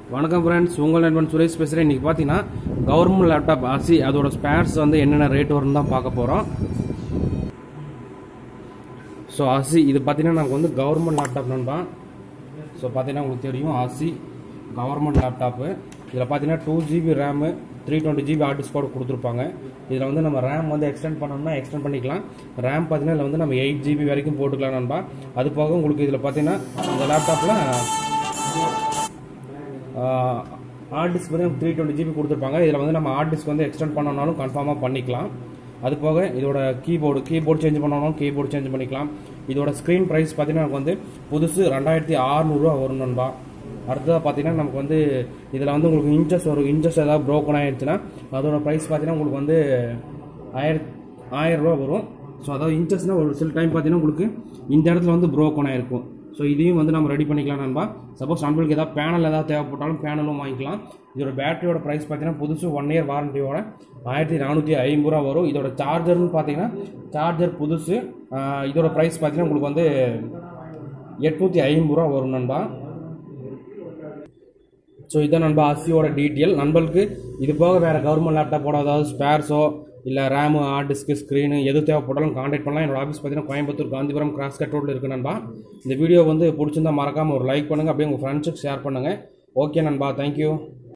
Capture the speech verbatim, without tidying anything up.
வணக்கம் ஃப்ரெண்ட்ஸ், உங்கள் நண்பன் சுரேஷ் பேசுகிறேன். இன்றைக்கி பார்த்தீங்கன்னா கவர்மெண்ட் லேப்டாப் ஆசி அதோட ஸ்பேர்ஸ் வந்து என்னென்ன ரேட் வரும்னு தான் பார்க்க போகிறோம். ஸோ ஆசி இது பார்த்தீங்கன்னா நமக்கு வந்து கவர்மெண்ட் லேப்டாப் நண்பா. ஸோ பார்த்தீங்கன்னா உங்களுக்கு தெரியும் ஆசி கவர்மெண்ட் லேப்டாப்பு. இதில் பார்த்தீங்கன்னா two GB RAM three twenty GB hard disk கூட கொடுத்துருப்பாங்க. இதில் வந்து நம்ம ரேம் வந்து எக்ஸ்டெண்ட் பண்ணோம்னா எக்ஸ்டெண்ட் பண்ணிக்கலாம். ரேம் பார்த்தீங்கன்னா இதில் வந்து நம்ம எயிட் ஜிபி வரைக்கும் போட்டுக்கலாம் நண்பா. அது போக உங்களுக்கு இதில் பார்த்தீங்கன்னா இந்த லேப்டாப்பில் ஹார்ட் டிஸ்க் வந்து த்ரீ டுவெண்ட்டி ஜிபி கொடுத்துருப்பாங்க. இதில் வந்து நம்ம ஹார்ட் டிஸ்க் வந்து எக்ஸ்டெண்ட் பண்ணோம்னாலும் கன்ஃபார்மாக பண்ணிக்கலாம். அது போக இதோட கீபோர்டு கீபோர்டு சேஞ்ச் பண்ணோம்னாலும் கீபோர்டு சேஞ்ச் பண்ணிக்கலாம். இதோட ஸ்க்ரீன் ப்ரைஸ் பார்த்தீங்கன்னா நமக்கு வந்து புதுசு ரெண்டாயிரத்தி அறுநூறுவா வரும் நண்பா. அடுத்ததாக பார்த்தீங்கன்னா நமக்கு வந்து இதில் வந்து உங்களுக்கு இன்ச்சஸ் வரும். இன்ச்சஸ் ஏதாவது ப்ரோக்கன் ஆகிடுச்சுன்னா அதோட ப்ரைஸ் பார்த்தீங்கன்னா உங்களுக்கு வந்து ஆயிரத் ஆயிரம் ரூபா வரும். ஸோ அதாவது இன்ச்சஸ்னால் ஒரு சில டைம் பார்த்தீங்கன்னா உங்களுக்கு இந்த இடத்துல வந்து ப்ரோக்கன் ஆகிருக்கும். ஸோ இதையும் வந்து நம்ம ரெடி பண்ணிக்கலாம் நண்பா. சப்போஸ் நம்மளுக்கு ஏதாவது பேனல் ஏதாவது தேவைப்பட்டாலும் பேனலும் வாங்கிக்கலாம். இதோட பேட்டரியோட ப்ரைஸ் பார்த்தீங்கன்னா புதுசு ஒன் இயர் வாரண்டியோட ஆயிரத்தி நானூற்றி ஐம்பது ரூபா வரும். இதோட சார்ஜர்னு பார்த்தீங்கன்னா சார்ஜர் புதுசு இதோட ப்ரைஸ் பார்த்தீங்கன்னா உங்களுக்கு வந்து எட்நூற்றி ஐம்பது ரூபா வரும் நண்பா. ஸோ இதான் நண்பா ஆசியோட டீட்டெயில். நண்பர்களுக்கு இது போக வேறு கவர்மெண்ட் லேப்டாப்போட அதாவது ஸ்பேர்ஸோ இல்லை ரேமு ஹார்ட் டிஸ்க்கு ஸ்க்ரீனு எது தேவைப்பட்டாலும் கான்டாக்ட் பண்ணலாம். என்னோட ஆஃபீஸ் பார்த்தீங்கன்னா கோயம்புத்தூர் காந்திபுரம் கிராஸ் கட் ரோட்டில் இருக்குது நண்பா. இந்த வீடியோ வந்து பிடிச்சிருந்தா மறக்காமல் ஒரு லைக் பண்ணுங்கள், அப்படியே உங்கள் ஃப்ரெண்ட்ஸுக்கு ஷேர் பண்ணுங்கள். ஓகே நண்பா, தேங்க்யூ.